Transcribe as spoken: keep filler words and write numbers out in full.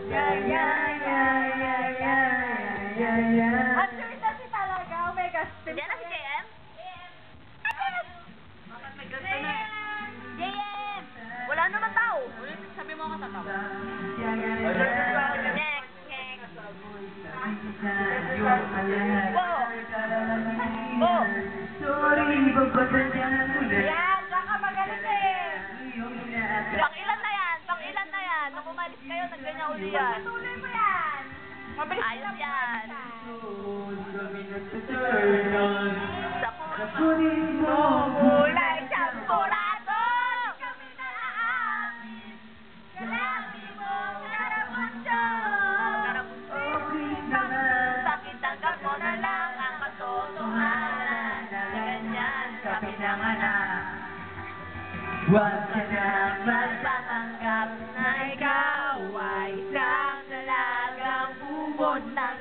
Yeah, yeah, yeah, yeah, yeah, yeah, yeah. Ang sure na si talaga. Oh my gosh. Diyan na si J M? Bakit may ganda na eh? J M! Wala naman tao. Sabi mo ako tatawa. Next, next. Po! Po! Sorry, babasensya na ulit. Yan, baka magalit eh. Pang ilan na yan? Pang ilan na yan? Nung umalis kayo, nagganyan uli yan. Patuloy mo yan. Mabilis Ayos yan. Sa kunin mo Kulay sampurado! kami na aamin. Kalami mo karamunsyo. Okay naman. Pakitanggap mo na lang ang katotohanan na ganyan ka pinanganak. Huwag ka na Magpapanggap na ikaw ay isang dalagang bubod ng